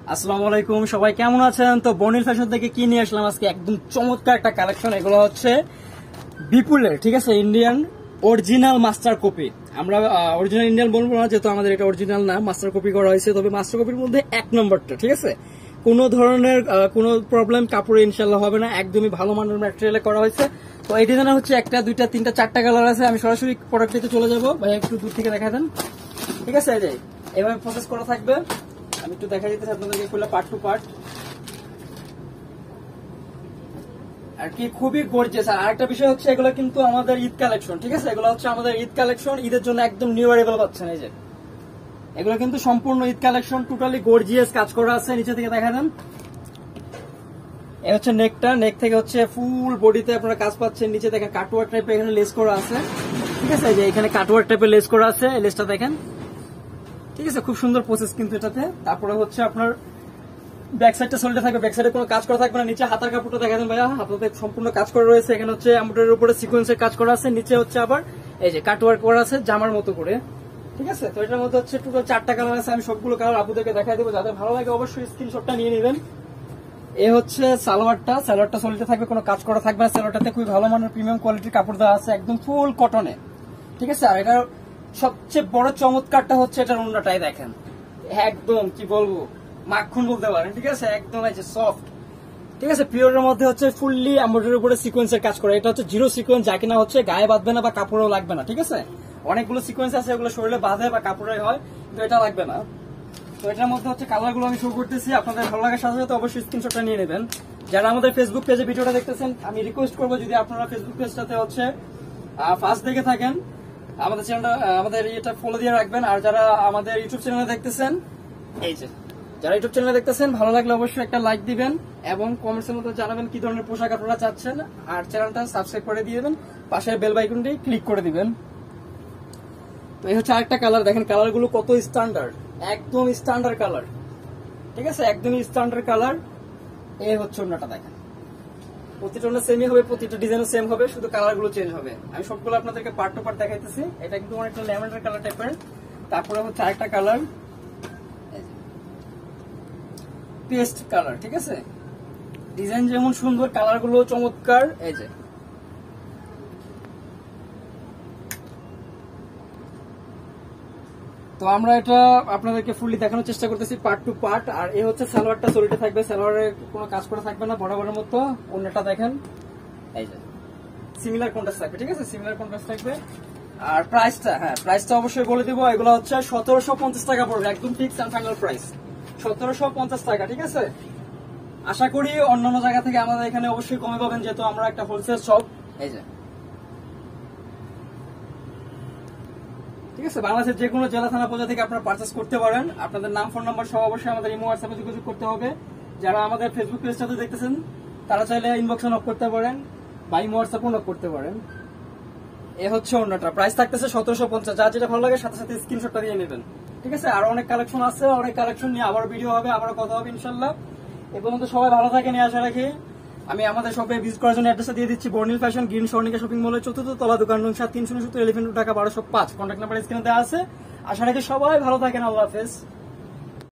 আসসালামু আলাইকুম, সবাই কেমন আছেন? তো বর্নিল ফ্যাশন থেকে কি নিয়ে আসলাম আজকে একদম চমৎকার একটা কালেকশন। এগুলো হচ্ছে বিপুলের, ঠিক আছে, ইন্ডিয়ান অরিজিনাল মাস্টার কপি। আমরা অরিজিনাল ইন্ডিয়ান বলবো না, যেহেতু আমাদের এটা অরিজিনাল না, মাস্টার কপি করা হয়েছে। তবে মাস্টার কপির মধ্যে এক নম্বরটা, ঠিক আছে, কোনো ধরনের কোনো প্রবলেম কাপড়ে ইনশাল্লাহ হবে না, একদমই ভালো মানের ম্যাটেরিয়ালে করা হয়েছে। তো এই ডিজাইনের হচ্ছে একটা, দুইটা, তিনটা, চারটা কালার আছে। আমি সরাসরি প্রোডাক্টে চলে যাবো, ভাই একটু দূর থেকে দেখা দেন, ঠিক আছে? এভাবে প্রসেস করা থাকবে। আমি একটু দেখা দিতেছি আপনাদেরকে খুলে পার্ট টু পার্ট, আর কি খুবই গর্জিয়াস। আর আরেকটা বিষয় হচ্ছে এগুলো কিন্তু আমাদের ঈদ কালেকশন, ঠিক আছে? এগুলো হচ্ছে আমাদের ঈদ কালেকশন, ঈদের জন্য একদম নিউ অ্যারাইভাল পাচ্ছেন। এই যে এগুলো কিন্তু সম্পূর্ণ ঈদ কালেকশন, টোটালি গর্জিয়াস কাজ করা আছে। নিচে থেকে দেখা দেন, এই হচ্ছে নেকটা, নেক থেকে হচ্ছে ফুল বডিতে আপনারা কাজ পাচ্ছেন। নিচে দেখেন কাটওয়ার্ক টাইপের এখানে লেস করা আছে, ঠিক আছে? এই যে এখানে কাটওয়ার্ক টাইপের লেস করা আছে, এই লেসটা দেখেন, ঠিক আছে? খুব সুন্দর প্রসেস কিন্তু এটাতে। তারপরে হচ্ছে আপনার ব্যাক সাইডটা সোল্ডে থাকবে, ব্যাক সাইডে কোনো কাজ করা থাকবে না। নিচে হাতার কাপড়টা দেখা দেন ভাইয়া, হাতাতে সম্পূর্ণ কাজ করা রয়েছে। এখানে হচ্ছে এমব্রয়ডারির উপরে সিকোয়েন্সের কাজ করা আছে। নিচে হচ্ছে আবার এই যে কাটওয়ার্ক করা আছে জামার মতো করে, ঠিক আছে? তো এটার মধ্যে হচ্ছে টোটাল 4টা কালার আছে। আমি সবগুলো কালার আপুদেরকে দেখাই দেবো, যাদের ভালো লাগে অবশ্যই স্ক্রিনশটটা নিয়ে নেবেন। এ হচ্ছে সালোয়ারটা, সালোয়ারটা সোল্ডে থাকবে, কোনো কাজ করা থাকবে না। সালোয়ারটাতে খুবই ভালো মানের প্রিমিয়াম কোয়ালিটির কাপড় দেওয়া আছে, একদম ফুল কটনে, ঠিক আছে? আর এটার সবচেয়ে বড় চমৎকারটা হচ্ছে এটার ওন্নাটাই দেখেন, একদম কি বলবো, মাখন বলতে পারেন, ঠিক আছে? একদম এই যে সফট, ঠিক আছে? পিওরের মধ্যে হচ্ছে ফুললি এমব্রয়ডারির উপরে সিকোয়েন্সের কাজ করা। এটা হচ্ছে জিরো সিকোয়েন্স, যা কিনা হচ্ছে গায়ে বাঁধবে না বা কাপড়েও লাগবে না, ঠিক আছে? অনেকগুলো সিকোয়েন্স আছে এগুলো শরীরে বাঁধে বা কাপড়ে হয়, কিন্তু এটা লাগবে না। তো এটার মধ্যে হচ্ছে কালারগুলো আমি শো করতেছি, আপনাদের ভালো লাগার সাথে সাথে অবশ্যই স্ক্রিনশটটা নিয়ে নেবেন। যারা আমাদের ফেসবুক পেজে ভিডিওটা দেখতেছেন, আমি রিকোয়েস্ট করবো, যদি আপনারা ফেসবুক পেজটাতে হচ্ছে ফার্স্ট দেখে থাকেন, আমাদের চ্যানেলটা, আমাদের এটা ফলো দিয়ে রাখবেন। আর যারা আমাদের ইউটিউব চ্যানেলে দেখতেছেন, এই যে যারা ইউটিউব চ্যানেলে দেখতেছেন, ভালো লাগলে অবশ্যই একটা লাইক দিবেন এবং কমেন্টসের মধ্যে জানাবেন কি ধরনের পোশাক আপনারা চাচ্ছেন। আর চ্যানেলটা সাবস্ক্রাইব করে দিয়ে দেবেন, পাশের বেল আইকনটি ক্লিক করে দিবেন। তো এই হচ্ছে আরেকটা কালার, দেখেন কালারগুলো কত স্ট্যান্ডার্ড, একদম স্ট্যান্ডার্ড কালার, ঠিক আছে? একদমই স্ট্যান্ডার্ড কালার। এই হচ্ছে ওন্নাটা দেখেন, প্রতিটা ওন্না সেমই হবে, প্রতিটা ডিজাইনও সেম হবে, শুধু কালারগুলো চেঞ্জ হবে। আমি সবগুলো আপনাদেরকে পার্ট টু পার্ট দেখাইতেছি। এটা কিন্তু অনেকটা ল্যাভেন্ডার কালার টাইপের। তারপরে হচ্ছে আরেকটা কালার পেস্ট কালার, ঠিক আছে? ডিজাইন যেমন সুন্দর, কালারগুলো চমৎকার। এই যে তো আমরা এটা আপনাদেরকে ফুললি দেখানোর চেষ্টা করতেছি পার্ট টু পার্ট। আর এই হচ্ছে সালোয়ারটা, সোল্ডে থাকবে, সালোয়ারে কোনো কাজ করা থাকবে না, বরাবরের মতো। ওন্নাটা দেখেন, এই যে সিমিলার কন্ট্রাস্ট থাকবে, ঠিক আছে? সিমিলার কন্ট্রাস্ট থাকবে। আর প্রাইসটা, হ্যাঁ প্রাইসটা অবশ্যই বলে দিব। এগুলো হচ্ছে 1750 টাকা পড়বে, একদম ফিক্স এন্ড ফাইনাল প্রাইস 1750 টাকা, ঠিক আছে? আশা করি অন্যান্য জায়গা থেকে আমাদের এখানে অবশ্যই কমে পাবেন, যেহেতু আমরা একটা হোলসেল শপ। এই যে, ঠিক আছে? বাংলাদেশের যে কোনো জেলা, থানা, পর্যায়ে থেকে আপনারা পারচেস করতে পারেন। আপনাদের নাম, ফোন নাম্বার সহ অবশ্যই আমাদের ইমো হোয়াটসঅ্যাপে যোগাযোগ করতে হবে। যারা আমাদের ফেসবুক পেজটাতে দেখতেছেন, তারা চাইলে ইনবক্সে নক করতে পারেন বা ইমো হোয়াটসঅ্যাপে নক করতে পারেন। এ হচ্ছে ওন্নাটা, প্রাইস থাকতেছে 1750। যা যেটা ভালো লাগে সাথে সাথে স্ক্রিনশটটা দিয়ে নেবেন, ঠিক আছে? আর অনেক কালেকশন আছে, অনেক কালেকশন নিয়ে আবার ভিডিও হবে, আবার কথা হবে ইনশাল্লাহ। এ পর্যন্ত সবাই ভালো থাকেন, আশা রাখি। আমি আমাদের শপে ভিজিট করার জন্য অ্যাড্রেসটা দিয়ে দিচ্ছি, Bornil fashion, green Swarnika shopping মলের 4th তলা, দোকান নং 7 370 elephant road, Dhaka 1205। Contact number স্ক্রিনে দেওয়া আছে। আশা রাখি সবাই ভালো থাকেন, আল্লাহ হাফেজ।